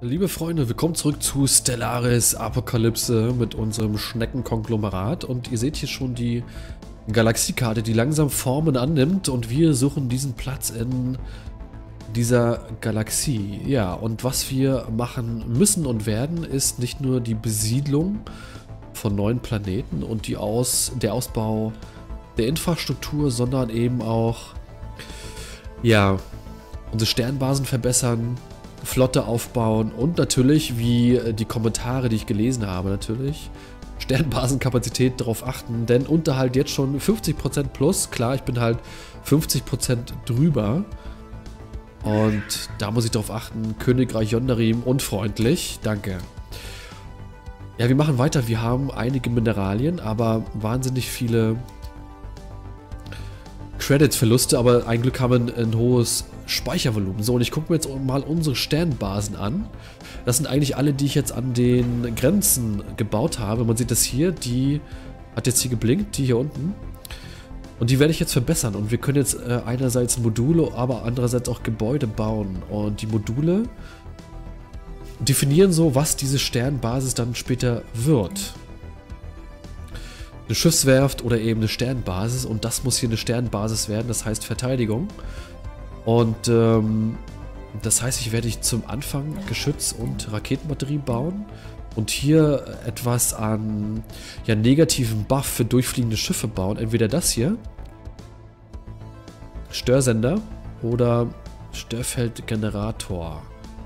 Liebe Freunde, willkommen zurück zu Stellaris Apokalypse mit unserem Schneckenkonglomerat. Und ihr seht hier schon die Galaxiekarte, die langsam Formen annimmt. Und wir suchen diesen Platz in dieser Galaxie. Ja, und was wir machen müssen und werden, ist nicht nur die Besiedlung von neuen Planeten und der Ausbau der Infrastruktur, sondern eben auch, ja, unsere Sternbasen verbessern, Flotte aufbauen und natürlich, wie die Kommentare, die ich gelesen habe, natürlich Sternbasenkapazität darauf achten, denn Unterhalt jetzt schon 50% plus, klar, ich bin halt 50% drüber und da muss ich darauf achten, Königreich Yondarim unfreundlich, danke. Ja, wir machen weiter, wir haben einige Mineralien, aber wahnsinnig viele Credits-Verluste, aber ein Glück haben wir ein hohes Speichervolumen. So, und ich gucke mir jetzt mal unsere Sternbasen an. Das sind eigentlich alle, die ich jetzt an den Grenzen gebaut habe. Man sieht das hier, die hat jetzt hier geblinkt, die hier unten. Und die werde ich jetzt verbessern. Und wir können jetzt einerseits Module, aber andererseits auch Gebäude bauen. Und die Module definieren so, was diese Sternbasis dann später wird. Eine Schiffswerft oder eben eine Sternbasis, und das muss hier eine Sternbasis werden, das heißt Verteidigung. Und das heißt, ich werde zum Anfang Geschütz und Raketenbatterie bauen und hier etwas an negativen Buff für durchfliegende Schiffe bauen. Entweder das hier, Störsender, oder Störfeldgenerator.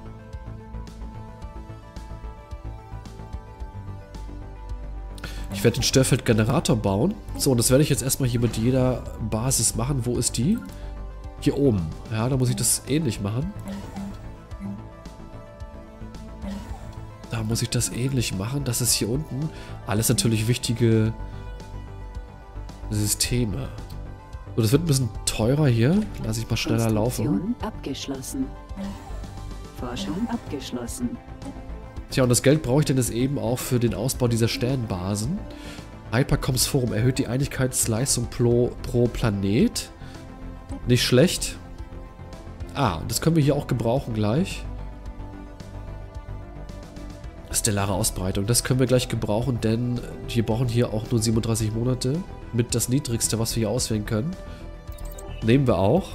Ich werde den Störfeldgenerator bauen. So, und das werde ich jetzt erstmal hier mit jeder Basis machen. Wo ist die? Hier oben. Ja, da muss ich das ähnlich machen. Da muss ich das ähnlich machen. Das ist hier unten. Alles natürlich wichtige Systeme. So, das wird ein bisschen teurer hier. Lass ich mal schneller laufen. Abgeschlossen. Forschung abgeschlossen. Tja, und das Geld brauche ich denn jetzt eben auch für den Ausbau dieser Sternbasen. Hypercoms Forum erhöht die Einigkeitsleistung pro Planet. Nicht schlecht. Ah, das können wir hier auch gebrauchen gleich. Stellare Ausbreitung, das können wir gleich gebrauchen, denn wir brauchen hier auch nur 37 Monate. Mit das niedrigste, was wir hier auswählen können. Nehmen wir auch.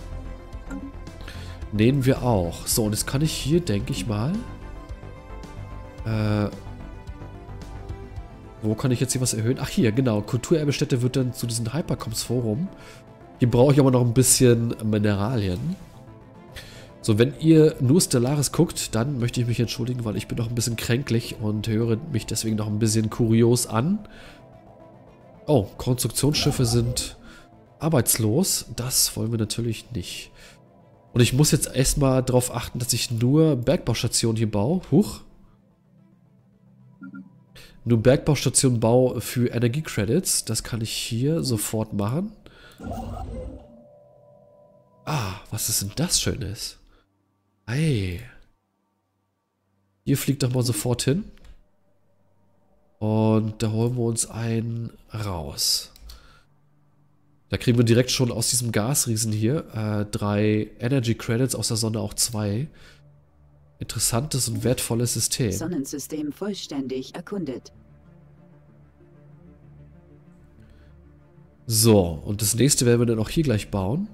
Nehmen wir auch. So, und jetzt kann ich hier, denke ich mal... wo kann ich jetzt hier was erhöhen? Ach, hier, genau. Kulturerbestätte wird dann zu diesem Hypercoms Forum. Hier brauche ich aber noch ein bisschen Mineralien. So, wenn ihr nur Stellaris guckt, dann möchte ich mich entschuldigen, weil ich bin noch ein bisschen kränklich und höre mich deswegen noch ein bisschen kurios an. Oh, Konstruktionsschiffe sind arbeitslos. Das wollen wir natürlich nicht. Und ich muss jetzt erstmal darauf achten, dass ich nur Bergbaustationen hier baue. Huch. Nur Bergbaustationen baue für Energiecredits. Das kann ich hier sofort machen. Ah, was ist denn das Schönes? Hey. Hier fliegt doch mal sofort hin. Und da holen wir uns einen raus. Da kriegen wir direkt schon aus diesem Gasriesen hier 3 Energy Credits, aus der Sonne auch 2. Interessantes und wertvolles System. Sonnensystem vollständig erkundet. So, und das nächste werden wir dann auch hier gleich bauen.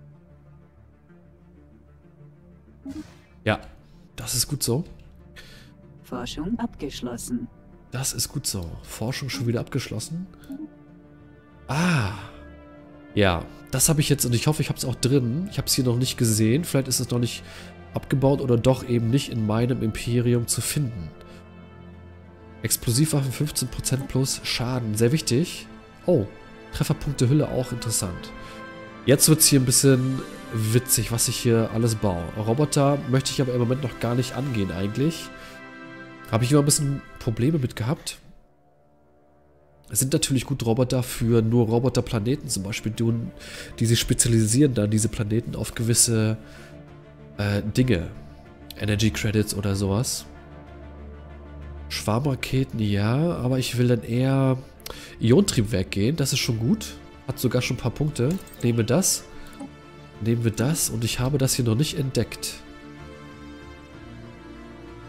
Ja, das ist gut so. Forschung abgeschlossen. Das ist gut so. Forschung schon wieder abgeschlossen. Ah. Ja, das habe ich jetzt, und ich hoffe, ich habe es auch drin. Ich habe es hier noch nicht gesehen. Vielleicht ist es noch nicht abgebaut oder doch eben nicht in meinem Imperium zu finden. Explosivwaffen 15% plus Schaden. Sehr wichtig. Oh, Trefferpunkte Hülle auch interessant. Jetzt wird es hier ein bisschen witzig, was ich hier alles baue. Roboter möchte ich aber im Moment noch gar nicht angehen eigentlich. Habe ich immer ein bisschen Probleme mit gehabt. Es sind natürlich gut Roboter für nur Roboterplaneten, zum Beispiel, die sich spezialisieren dann, diese Planeten, auf gewisse Dinge. Energy Credits oder sowas. Schwarmraketen, ja, aber ich will dann eher Ionentriebwerk gehen, das ist schon gut. Hat sogar schon ein paar Punkte. Nehmen wir das. Nehmen wir das, und ich habe das hier noch nicht entdeckt.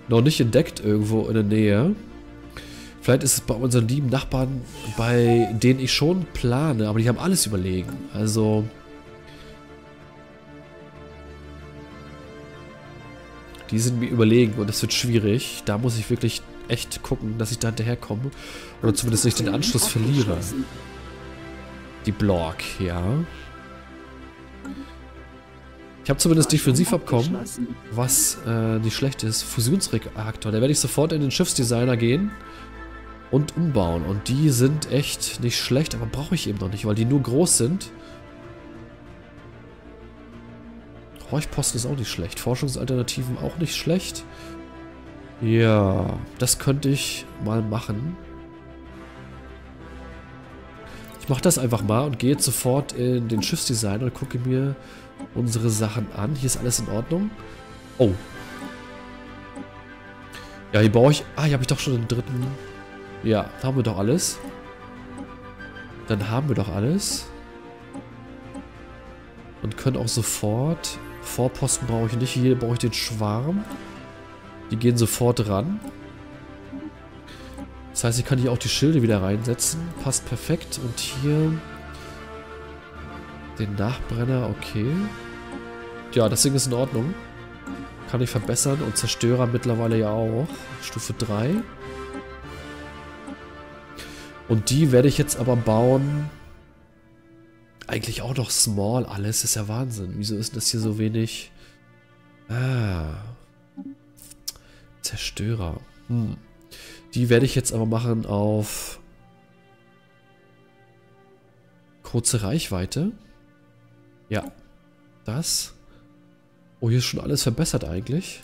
noch nicht entdeckt irgendwo in der Nähe. Vielleicht ist es bei unseren lieben Nachbarn, bei denen ich schon plane, aber die haben alles überlegen. Also... Die sind mir überlegen und es wird schwierig. Da muss ich wirklich echt gucken, dass ich da hinterherkomme. Oder zumindest nicht den Anschluss verliere. Die Block, ja. Ich habe zumindest Defensivabkommen, was nicht schlecht ist. Fusionsreaktor. Da werde ich sofort in den Schiffsdesigner gehen und umbauen. Und die sind echt nicht schlecht, aber brauche ich eben noch nicht, weil die nur groß sind. Horchposten ist auch nicht schlecht. Forschungsalternativen auch nicht schlecht. Ja, das könnte ich mal machen. Ich mache das einfach mal und gehe jetzt sofort in den Schiffsdesign und gucke mir unsere Sachen an. Hier ist alles in Ordnung. Oh. Ja, hier baue ich... Ah, hier habe ich doch schon den dritten... Ja, haben wir doch alles. Dann haben wir doch alles. Und können auch sofort... Vorposten brauche ich nicht. Hier brauche ich den Schwarm. Die gehen sofort ran. Das heißt, ich kann hier auch die Schilde wieder reinsetzen. Passt perfekt. Und hier den Nachbrenner, okay. Ja, das Ding ist in Ordnung. Kann ich verbessern. Und Zerstörer mittlerweile ja auch. Stufe 3. Und die werde ich jetzt aber bauen... Eigentlich auch noch small alles, ist ja Wahnsinn. Wieso ist das hier so wenig? Ah. Zerstörer. Die werde ich jetzt aber machen auf kurze Reichweite. Ja. Das. Oh, hier ist schon alles verbessert eigentlich.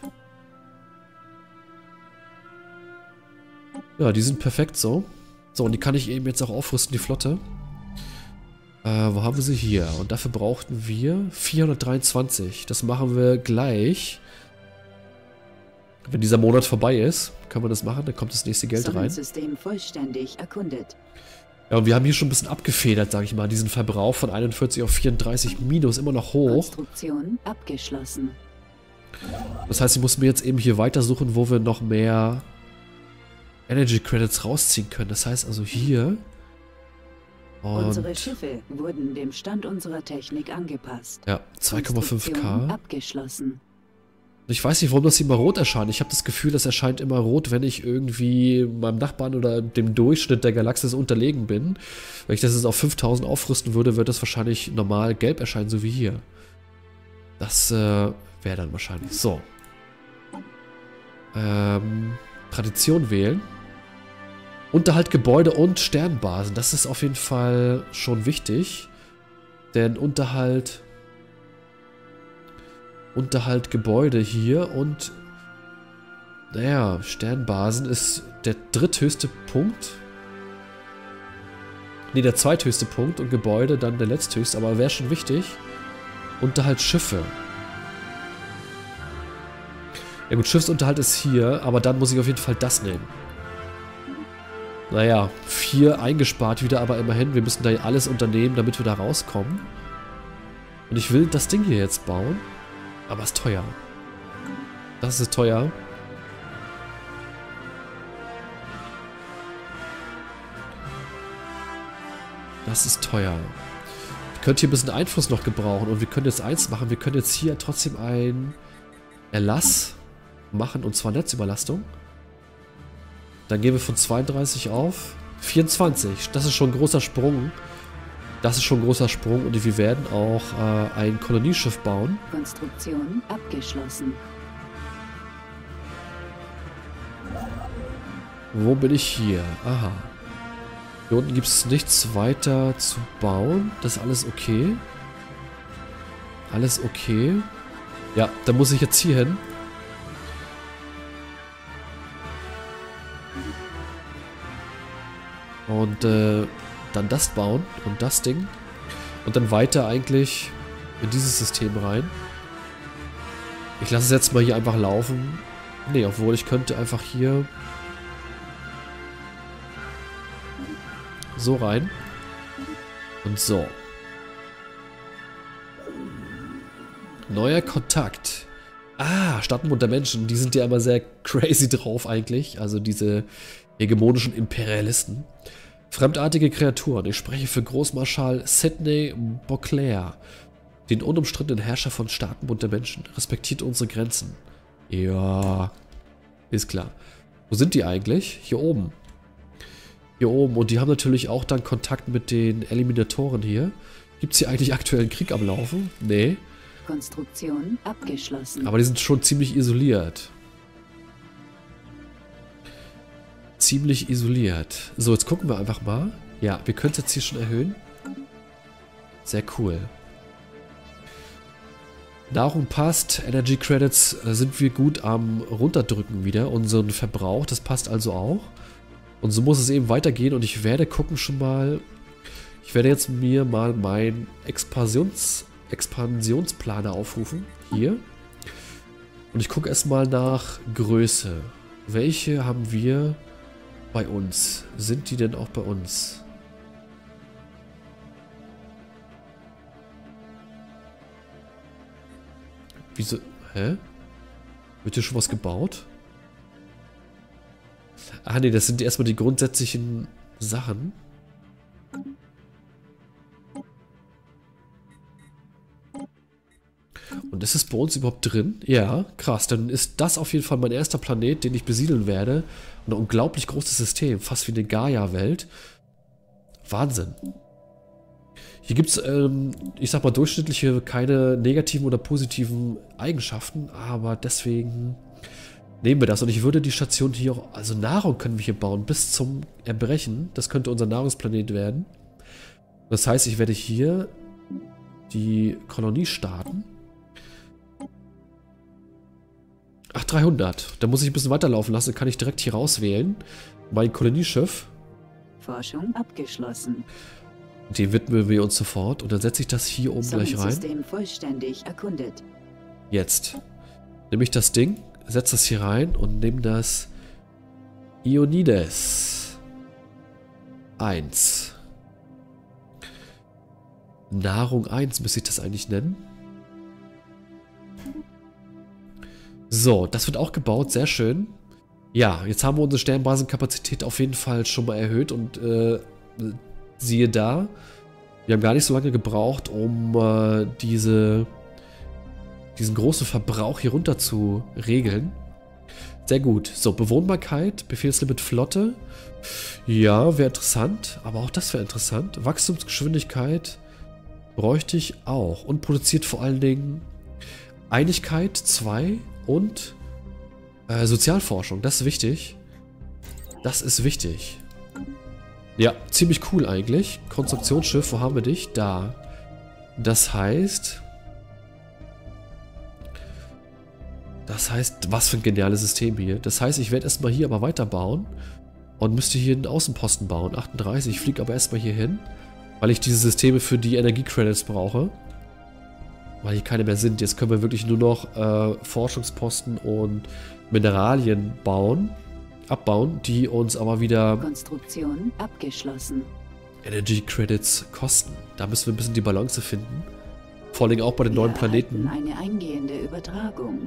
Ja, die sind perfekt so. So, und die kann ich eben jetzt auch aufrüsten, die Flotte. Wo haben wir sie hier? Und dafür brauchten wir 423. Das machen wir gleich. Wenn dieser Monat vorbei ist, können wir das machen. Dann kommt das nächste Geld rein. System vollständig erkundet. Ja, und wir haben hier schon ein bisschen abgefedert, sage ich mal. Diesen Verbrauch von 41 auf 34 minus immer noch hoch. Konstruktion abgeschlossen. Das heißt, ich muss mir jetzt eben hier weitersuchen, wo wir noch mehr Energy Credits rausziehen können. Das heißt also hier... Und unsere Schiffe wurden dem Stand unserer Technik angepasst. Ja, 2,5K. Abgeschlossen. Ich weiß nicht, warum das hier immer rot erscheint. Ich habe das Gefühl, das erscheint immer rot, wenn ich irgendwie meinem Nachbarn oder dem Durchschnitt der Galaxis unterlegen bin. Wenn ich das jetzt auf 5000 aufrüsten würde, würde das wahrscheinlich normal gelb erscheinen, so wie hier. Das wäre dann wahrscheinlich so. Tradition wählen. Unterhalt Gebäude und Sternbasen. Das ist auf jeden Fall schon wichtig. Denn Unterhalt Gebäude hier und naja, Sternbasen ist der dritthöchste Punkt. Ne, der zweithöchste Punkt und Gebäude dann der letzthöchste, aber wäre schon wichtig. Unterhalt Schiffe. Ja gut, Schiffsunterhalt ist hier, aber dann muss ich auf jeden Fall das nehmen. Naja, 4 eingespart wieder, aber immerhin, wir müssen da alles unternehmen, damit wir da rauskommen. Und ich will das Ding hier jetzt bauen, aber es ist teuer. Das ist teuer. Das ist teuer. Ich könnte hier ein bisschen Einfluss noch gebrauchen und wir können jetzt eins machen, wir können jetzt hier trotzdem einen Erlass machen, und zwar Netzüberlastung. Dann gehen wir von 32 auf 24. Das ist schon ein großer Sprung. Das ist schon ein großer Sprung und wir werden auch ein Kolonieschiff bauen. Konstruktion abgeschlossen. Wo bin ich hier? Aha. Hier unten gibt es nichts weiter zu bauen. Das ist alles okay. Alles okay. Ja, dann muss ich jetzt hier hin. Und dann das bauen und das Ding. Und dann weiter eigentlich in dieses System rein. Ich lasse es jetzt mal hier einfach laufen. Ne, obwohl ich könnte einfach hier so rein. Und so. Neuer Kontakt. Ah, Staatenbund der Menschen, die sind ja immer sehr crazy drauf eigentlich. Also diese hegemonischen Imperialisten. Fremdartige Kreaturen. Ich spreche für Großmarschall Sidney Beauclair, den unumstrittenen Herrscher von Staatenbund der Menschen. Respektiert unsere Grenzen. Ja, ist klar. Wo sind die eigentlich? Hier oben. Hier oben. Und die haben natürlich auch dann Kontakt mit den Eliminatoren hier. Gibt es hier eigentlich aktuell einen Krieg am Laufen? Nee. Konstruktion abgeschlossen. Aber die sind schon ziemlich isoliert. Ziemlich isoliert. So, jetzt gucken wir einfach mal. Ja, wir können es jetzt hier schon erhöhen. Sehr cool. Nahrung passt. Energy Credits sind wir gut am runterdrücken wieder. Unseren Verbrauch, das passt also auch. Und so muss es eben weitergehen. Und ich werde gucken schon mal. Ich werde jetzt mir mal meinen Expansionsplaner aufrufen. Hier. Und ich gucke erstmal nach Größe. Welche haben wir bei uns? Sind die denn auch bei uns? Wieso? Hä? Wird hier schon was gebaut? Ah ne, das sind erstmal die grundsätzlichen Sachen. Und ist es bei uns überhaupt drin? Ja, krass. Dann ist das auf jeden Fall mein erster Planet, den ich besiedeln werde. Und ein unglaublich großes System. Fast wie eine Gaia-Welt. Wahnsinn. Hier gibt es, ich sag mal, durchschnittliche keine negativen oder positiven Eigenschaften. Aber deswegen nehmen wir das. Und ich würde die Station hier auch... Also Nahrung können wir hier bauen bis zum Erbrechen. Das könnte unser Nahrungsplanet werden. Das heißt, ich werde hier die Kolonie starten. Ach, 300. Da muss ich ein bisschen weiterlaufen lassen. Kann ich direkt hier rauswählen. Mein Kolonieschiff. Forschung abgeschlossen. Den widmen wir uns sofort. Und dann setze ich das hier oben gleich rein. Sonnensystem vollständig erkundet. Jetzt. Nehme ich das Ding, setze das hier rein und nehme das Ionides 1. Nahrung 1 müsste ich das eigentlich nennen. So, das wird auch gebaut, sehr schön. Ja, jetzt haben wir unsere Sternbasenkapazität auf jeden Fall schon mal erhöht und siehe da, wir haben gar nicht so lange gebraucht, um diesen großen Verbrauch hier runter zu regeln. Sehr gut. So, Bewohnbarkeit, Befehlslimit Flotte. Ja, wäre interessant, aber auch das wäre interessant. Wachstumsgeschwindigkeit bräuchte ich auch und produziert vor allen Dingen Einigkeit 2 und Sozialforschung. Das ist wichtig. Das ist wichtig. Ja, ziemlich cool eigentlich. Konstruktionsschiff, wo haben wir dich? Da. Das heißt, was für ein geniales System hier. Das heißt, ich werde erstmal hier aber weiterbauen und müsste hier einen Außenposten bauen. 38, ich fliege aber erstmal hier hin, weil ich diese Systeme für die Energiecredits brauche. Weil hier keine mehr sind. Jetzt können wir wirklich nur noch Forschungsposten und Mineralien abbauen, die uns aber wieder Konstruktion abgeschlossen. Energy Credits kosten. Da müssen wir ein bisschen die Balance finden. Vor allem auch bei den neuen Planeten. Eine eingehende Übertragung.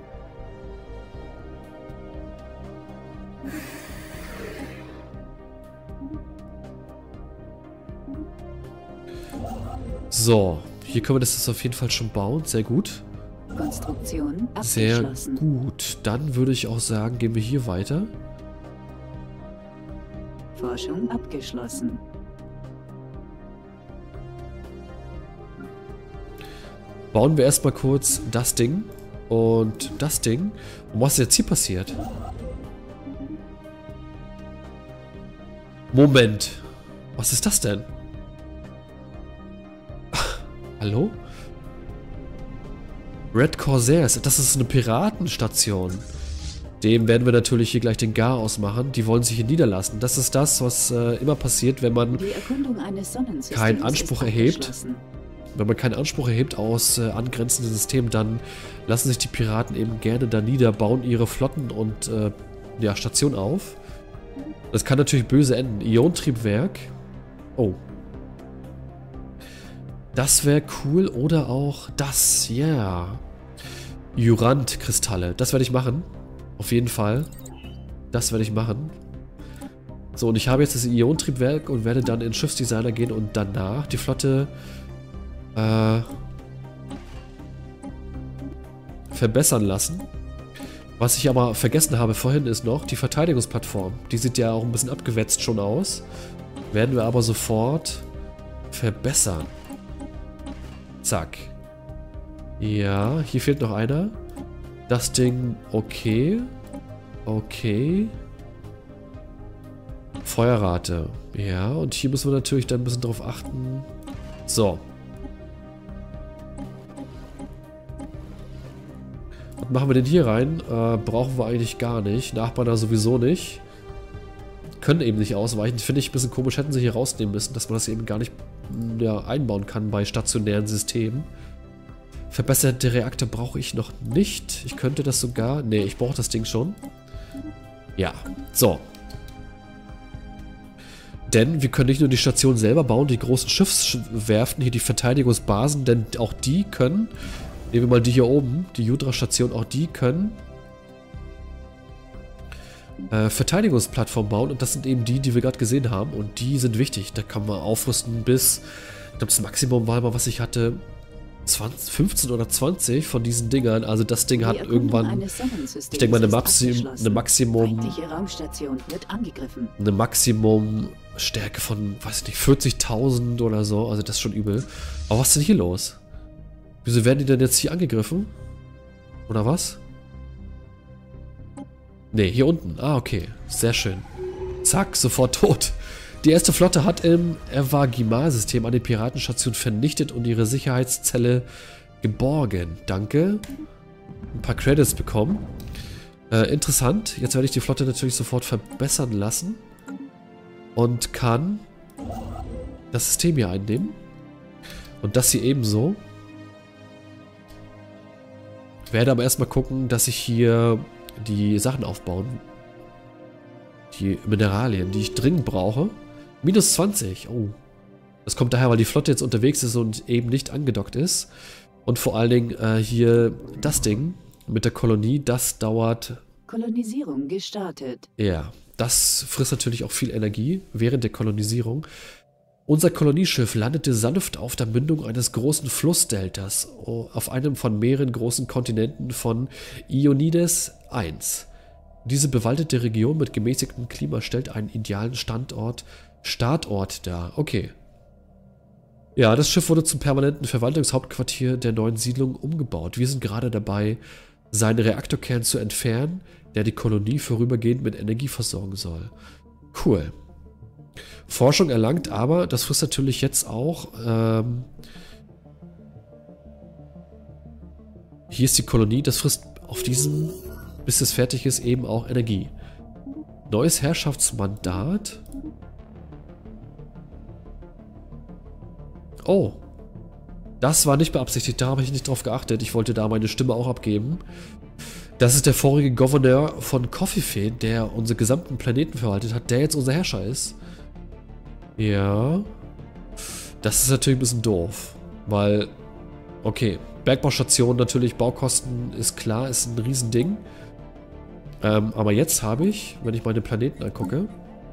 So, hier können wir das jetzt auf jeden Fall schon bauen. Sehr gut. Konstruktion Sehr abgeschlossen. gut. Dann würde ich auch sagen, gehen wir hier weiter. Forschung abgeschlossen. Bauen wir erstmal kurz das Ding und das Ding. Und was ist jetzt hier passiert? Moment. Was ist das denn? Hallo? Red Corsairs. Das ist eine Piratenstation. Dem werden wir natürlich hier gleich den Garaus machen. Die wollen sich hier niederlassen. Das ist das, was immer passiert, wenn man Die Erkundung eines Sonnensystems keinen Anspruch ist erhebt. abgeschlossen. Wenn man keinen Anspruch erhebt aus angrenzenden Systemen, dann lassen sich die Piraten eben gerne da nieder, bauen ihre Flotten und ja, Stationen auf. Das kann natürlich böse enden. Ionentriebwerk. Oh. Das wäre cool. Oder auch das. Ja. Jurant-Kristalle. Das werde ich machen. Auf jeden Fall. Das werde ich machen. So, und ich habe jetzt das Ionentriebwerk und werde dann in Schiffsdesigner gehen und danach die Flotte verbessern lassen. Was ich aber vergessen habe vorhin ist noch die Verteidigungsplattform. Die sieht ja auch ein bisschen abgewetzt schon aus. Werden wir aber sofort verbessern. Zack. Ja, hier fehlt noch einer. Das Ding, okay. Okay. Feuerrate. Ja, und hier müssen wir natürlich dann ein bisschen drauf achten. So. Was machen wir denn hier rein? Brauchen wir eigentlich gar nicht. Nachbarn sowieso nicht. Können eben nicht ausweichen. Finde ich ein bisschen komisch. Hätten sie hier rausnehmen müssen, dass man das eben gar nicht einbauen kann bei stationären Systemen. Verbesserte Reaktor brauche ich noch nicht. Ich könnte das sogar... Ne, ich brauche das Ding schon. Ja, so. Denn wir können nicht nur die Station selber bauen, die großen Schiffswerften, hier die Verteidigungsbasen, denn auch die können... Nehmen wir mal die hier oben, die Judra-Station, auch die können Verteidigungsplattformen bauen und das sind eben die, die wir gerade gesehen haben und die sind wichtig. Da kann man aufrüsten bis, ich glaube das Maximum war mal, was ich hatte, 15 oder 20 von diesen Dingern. Also das Ding hat irgendwann, ich denke mal, eine Maximumstärke von, weiß ich nicht, 40.000 oder so. Also das ist schon übel. Aber was ist denn hier los? Wieso werden die denn jetzt hier angegriffen? Oder was? Ne, hier unten. Ah, okay. Sehr schön. Zack, sofort tot. Die erste Flotte hat im Evagimar-System eine Piratenstation vernichtet und ihre Sicherheitszelle geborgen. Danke. Ein paar Credits bekommen. Interessant. Jetzt werde ich die Flotte natürlich sofort verbessern lassen. Und kann das System hier einnehmen. Und das hier ebenso. Werde aber erstmal gucken, dass ich hier die Sachen aufbauen. Die Mineralien, die ich dringend brauche. Minus 20. Oh. Das kommt daher, weil die Flotte jetzt unterwegs ist und eben nicht angedockt ist. Und vor allen Dingen hier das Ding mit der Kolonie, das dauert... Kolonisierung gestartet. Ja, das frisst natürlich auch viel Energie während der Kolonisierung. Unser Kolonieschiff landete sanft auf der Mündung eines großen Flussdeltas auf einem von mehreren großen Kontinenten von Ionides I. Diese bewaldete Region mit gemäßigtem Klima stellt einen idealen Startort dar. Okay. Ja, das Schiff wurde zum permanenten Verwaltungshauptquartier der neuen Siedlung umgebaut. Wir sind gerade dabei, seinen Reaktorkern zu entfernen, der die Kolonie vorübergehend mit Energie versorgen soll. Cool. Forschung erlangt, aber das frisst natürlich jetzt auch. Hier ist die Kolonie, das frisst auf diesem, bis es fertig ist, eben auch Energie. Neues Herrschaftsmandat. Oh. Das war nicht beabsichtigt, da habe ich nicht drauf geachtet. Ich wollte da meine Stimme auch abgeben. Das ist der vorige Gouverneur von Coffee, der unsere gesamten Planeten verwaltet hat, der jetzt unser Herrscher ist. Ja. Das ist natürlich ein bisschen doof. Weil, okay, Bergbaustation natürlich, Baukosten ist klar, ist ein Riesending. Aber jetzt habe ich, wenn ich meine Planeten angucke.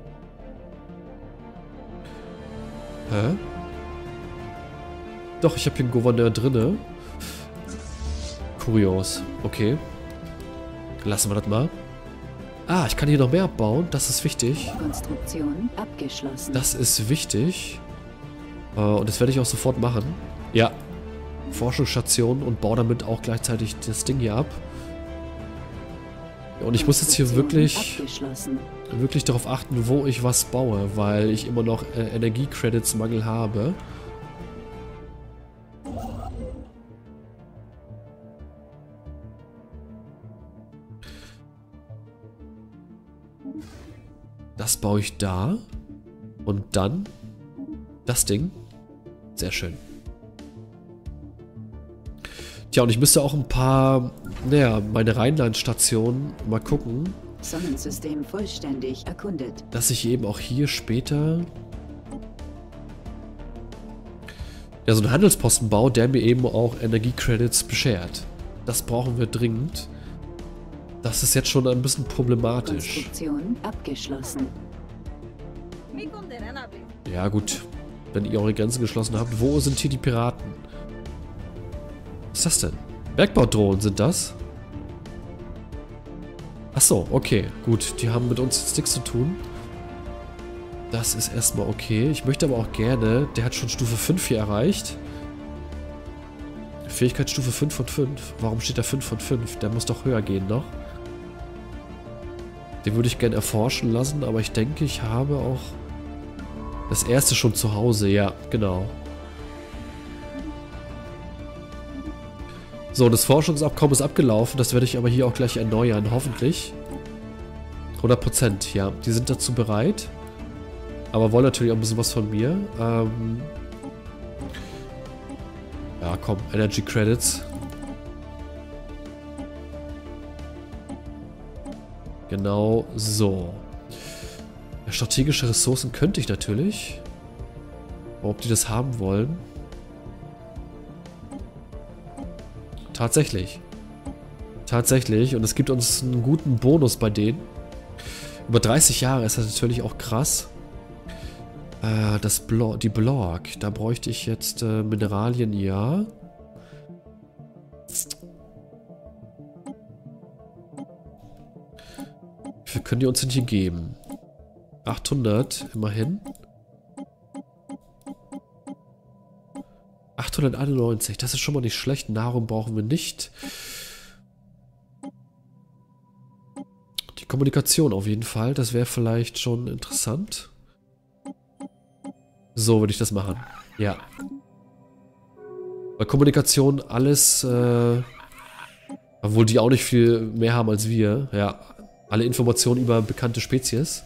Hä? Doch, ich habe hier einen Gouverneur drinne. Kurios. Okay. Lassen wir das mal. Ah, ich kann hier noch mehr abbauen. Das ist wichtig. Konstruktion abgeschlossen. Das ist wichtig. Und das werde ich auch sofort machen. Ja. Forschungsstation und baue damit auch gleichzeitig das Ding hier ab. Und ich muss jetzt hier wirklich darauf achten, wo ich was baue, weil ich immer noch Energiecredits-Mangel habe. Das baue ich da. Und dann das Ding. Sehr schön. Tja, und ich müsste auch ein paar, naja, meine Rheinland-Stationen mal gucken. Sonnensystem vollständig erkundet. Dass ich eben auch hier später ja so einen Handelsposten baue, der mir eben auch Energiecredits beschert. Das brauchen wir dringend. Das ist jetzt schon ein bisschen problematisch. Konstruktion abgeschlossen. Ja gut, wenn ihr eure Grenzen geschlossen habt. Wo sind hier die Piraten? Was ist das denn? Bergbaudrohnen sind das? Achso, okay, gut. Die haben mit uns jetzt nichts zu tun. Das ist erstmal okay. Ich möchte aber auch gerne... Der hat schon Stufe 5 hier erreicht. Fähigkeitsstufe 5 von 5. Warum steht da 5 von 5? Der muss doch höher gehen noch. Den würde ich gerne erforschen lassen, aber ich denke, ich habe auch das erste schon zu Hause. Ja, genau. So, das Forschungsabkommen ist abgelaufen. Das werde ich aber hier auch gleich erneuern, hoffentlich. 100%, ja. Die sind dazu bereit. Aber wollen natürlich auch ein bisschen was von mir. Ja, komm, Energy Credits. Genau so. Ja, strategische Ressourcen könnte ich natürlich. Ob die das haben wollen? Tatsächlich. Tatsächlich. Und es gibt uns einen guten Bonus bei denen. Über 30 Jahre ist das natürlich auch krass. Die Blork. Da bräuchte ich jetzt Mineralien, ja. Wie viel können die uns denn hier geben? 800, immerhin. 891, das ist schon mal nicht schlecht. Nahrung brauchen wir nicht. Die Kommunikation auf jeden Fall, das wäre vielleicht schon interessant. So würde ich das machen. Ja. Bei Kommunikation alles, obwohl die auch nicht viel mehr haben als wir. Ja, alle Informationen über bekannte Spezies.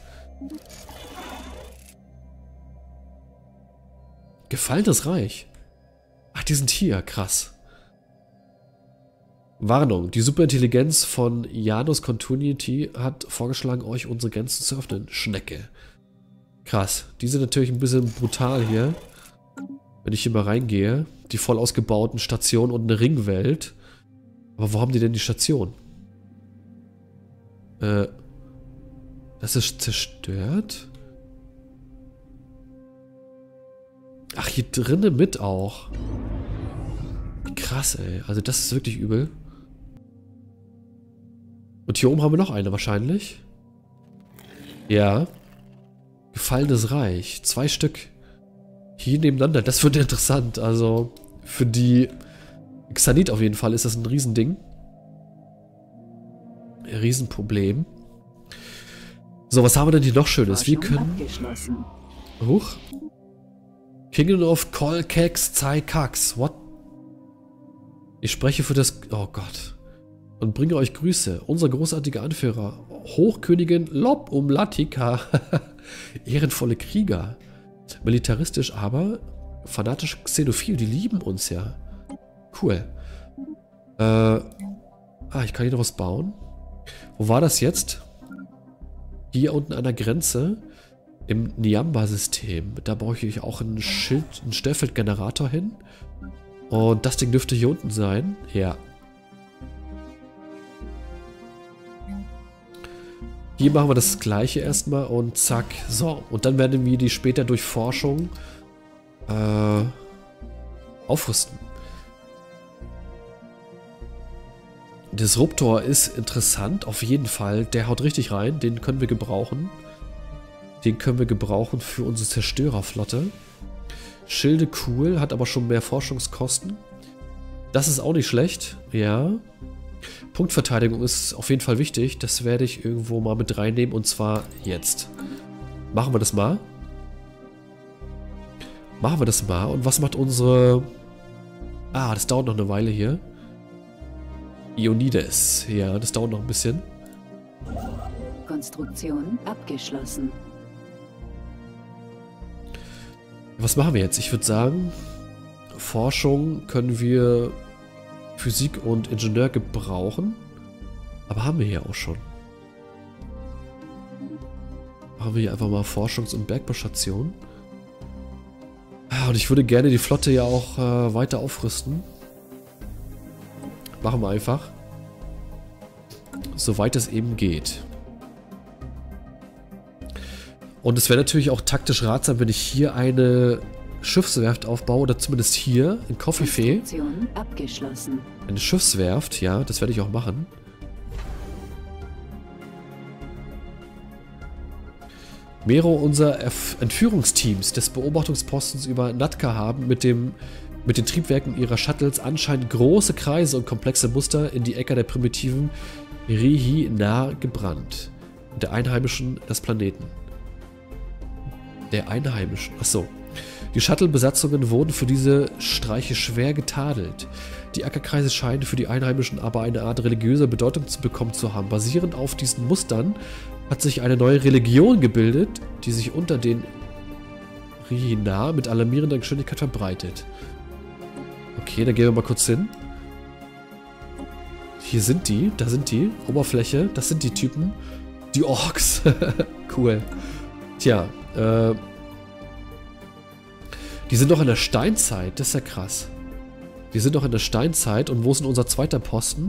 Gefallenes Reich. Ach, die sind hier. Krass. Warnung. Die Superintelligenz von Janus Continuity hat vorgeschlagen, euch unsere Grenzen zu öffnen. Schnecke. Krass. Die sind natürlich ein bisschen brutal hier. Wenn ich hier mal reingehe. Die voll ausgebauten Stationen und eine Ringwelt. Aber wo haben die denn die Station? Das ist zerstört. Ach, hier drinnen mit auch. Krass, ey. Also das ist wirklich übel. Und hier oben haben wir noch eine wahrscheinlich. Ja. Gefallenes Reich. 2 Stück. Hier nebeneinander. Das wird interessant. Also für die Xanit auf jeden Fall ist das ein Riesending. Ein Riesenproblem. So, was haben wir denn hier noch Schönes? Wir können... Huch. Kingdom of Kolkex Zaikax. What? Ich spreche für das... Oh Gott. Und bringe euch Grüße. Unser großartiger Anführer. Hochkönigin Lob Latika. Ehrenvolle Krieger. Militaristisch, aber fanatisch xenophil. Die lieben uns ja. Cool. Ich kann hier noch was bauen. Wo war das jetzt? Hier unten an der Grenze. Im Niamba-System. Da brauche ich auch einen Stellfeldgenerator hin. Und das Ding dürfte hier unten sein. Ja. Hier machen wir das gleiche erstmal und zack. So, und dann werden wir die später durch Forschung aufrüsten. Disruptor ist interessant, auf jeden Fall. Der haut richtig rein, den können wir gebrauchen. Den können wir gebrauchen für unsere Zerstörerflotte. Schilde cool, hat aber schon mehr Forschungskosten. Das ist auch nicht schlecht, ja. Punktverteidigung ist auf jeden Fall wichtig. Das werde ich irgendwo mal mit reinnehmen und zwar jetzt. Machen wir das mal. Machen wir das mal. Und was macht unsere... Ah, das dauert noch eine Weile hier. Ionides. Ja, das dauert noch ein bisschen. Konstruktion abgeschlossen. Was machen wir jetzt? Ich würde sagen, Forschung können wir Physik und Ingenieur gebrauchen. Aber haben wir hier auch schon. Machen wir hier einfach mal Forschungs- und Bergbaustation. Und ich würde gerne die Flotte ja auch weiter aufrüsten. Machen wir einfach. Soweit es eben geht. Und es wäre natürlich auch taktisch ratsam, wenn ich hier eine Schiffswerft aufbaue, oder zumindest hier in Coffee abgeschlossen. Eine Schiffswerft, ja, das werde ich auch machen. Mehrere unserer Entführungsteams des Beobachtungspostens über Natka haben mit den Triebwerken ihrer Shuttles anscheinend große Kreise und komplexe Muster in die Äcker der primitiven Rihi nahe gebrannt. Der Einheimischen des Planeten. Der Einheimischen. Achso. Die Shuttle-Besatzungen wurden für diese Streiche schwer getadelt. Die Ackerkreise scheinen für die Einheimischen aber eine Art religiöser Bedeutung zu bekommen zu haben. Basierend auf diesen Mustern hat sich eine neue Religion gebildet, die sich unter den Rihina mit alarmierender Geschwindigkeit verbreitet. Okay, dann gehen wir mal kurz hin. Hier sind die, da sind die. Oberfläche, das sind die Typen. Die Orks. Cool. Tja, die sind doch in der Steinzeit, das ist ja krass. Die sind doch in der Steinzeit und wo ist denn unser zweiter Posten?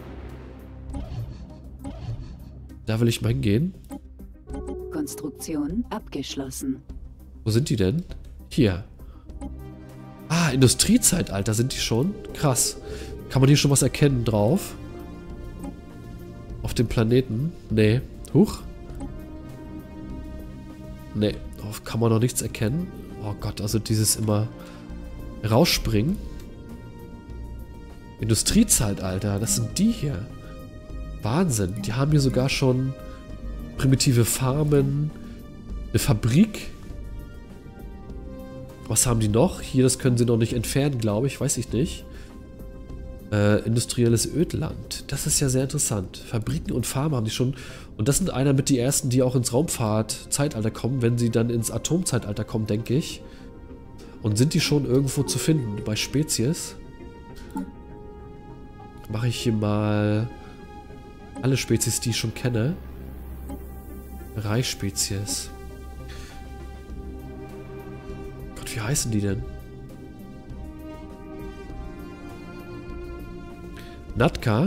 Da will ich mal hingehen. Konstruktion abgeschlossen. Wo sind die denn? Hier. Ah, Industriezeitalter sind die schon? Krass. Kann man hier schon was erkennen drauf? Auf dem Planeten? Nee. Huch. Nee, darauf kann man noch nichts erkennen. Oh Gott, also dieses immer rausspringen. Industriezeitalter, das sind die hier. Wahnsinn, die haben hier sogar schon primitive Farmen, eine Fabrik. Was haben die noch? Hier, das können sie noch nicht entfernen, glaube ich, weiß ich nicht. Industrielles Ödland. Das ist ja sehr interessant. Fabriken und Farmen haben die schon. Und das sind einer mit die ersten, die auch ins Raumfahrt-Zeitalter kommen, wenn sie dann ins Atomzeitalter kommen, denke ich. Und sind die schon irgendwo zu finden? Bei Spezies? Mache ich hier mal alle Spezies, die ich schon kenne. Reichspezies. Gott, wie heißen die denn? Natka?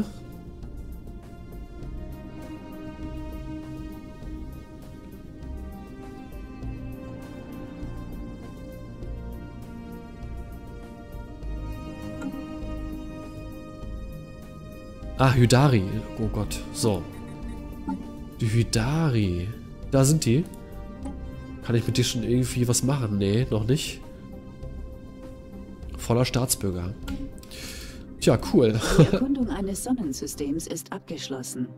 Ah, Hydari. Oh Gott. So. Die Hydari. Da sind die. Kann ich mit dir schon irgendwie was machen? Nee, noch nicht. Voller Staatsbürger. Tja, cool. Die Erkundung eines Sonnensystems ist abgeschlossen.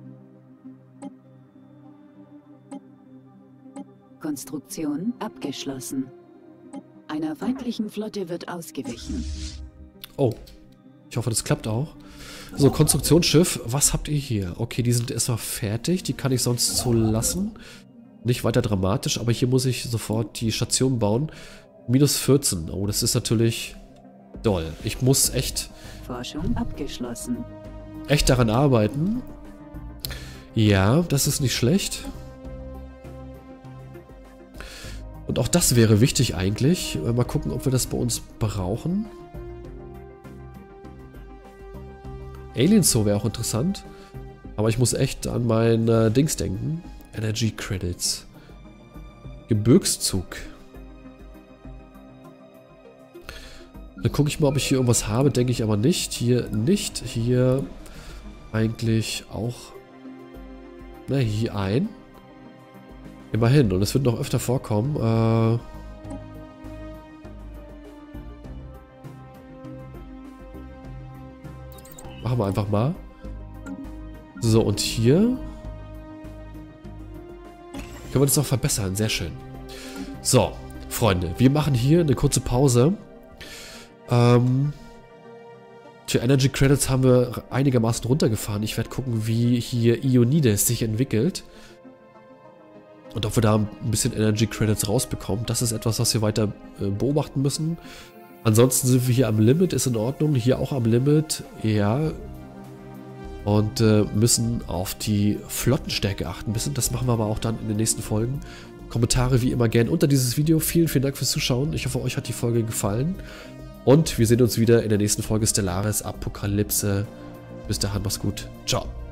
Konstruktion abgeschlossen. Einer feindlichen Flotte wird ausgewichen. Oh. Ich hoffe, das klappt auch. So, Konstruktionsschiff. Was habt ihr hier? Okay, die sind erstmal fertig. Die kann ich sonst so lassen. Nicht weiter dramatisch, aber hier muss ich sofort die Station bauen. Minus 14. Oh, das ist natürlich doll. Ich muss echt... Forschung abgeschlossen. Echt daran arbeiten. Ja, das ist nicht schlecht. Und auch das wäre wichtig eigentlich. Mal gucken, ob wir das bei uns brauchen. Alien Zoo wäre auch interessant. Aber ich muss echt an mein Dings denken. Energy Credits. Gebirgszug. Dann gucke ich mal, ob ich hier irgendwas habe. Denke ich aber nicht. Hier nicht. Hier eigentlich auch. Na, hier ein. Immerhin. Und es wird noch öfter vorkommen. Machen wir einfach mal. So, und hier können wir das noch verbessern. Sehr schön. So, Freunde. Wir machen hier eine kurze Pause. Für Energy Credits haben wir einigermaßen runtergefahren. Ich werde gucken, wie hier Ionides sich entwickelt. Und ob wir da ein bisschen Energy Credits rausbekommen. Das ist etwas, was wir weiter beobachten müssen. Ansonsten sind wir hier am Limit, ist in Ordnung. Hier auch am Limit, ja. Und müssen auf die Flottenstärke achten. Das machen wir aber auch dann in den nächsten Folgen. Kommentare wie immer gern unter dieses Video. Vielen, vielen Dank fürs Zuschauen. Ich hoffe, euch hat die Folge gefallen. Und wir sehen uns wieder in der nächsten Folge Stellaris Apokalypse. Bis dahin, mach's gut. Ciao.